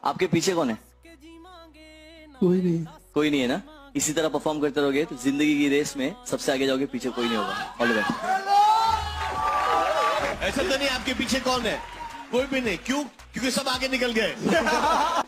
आपके पीछे कौन है? कोई नहीं। कोई नहीं है ना? इसी तरह परफॉर्म करते रहोगे तो जिंदगी की रेस में सबसे आगे जाओगे, पीछे कोई नहीं होगा। All the best. ऐसा तो नहीं आपके पीछे कौन है? कोई भी नहीं। क्यों? क्योंकि सब आगे निकल गए।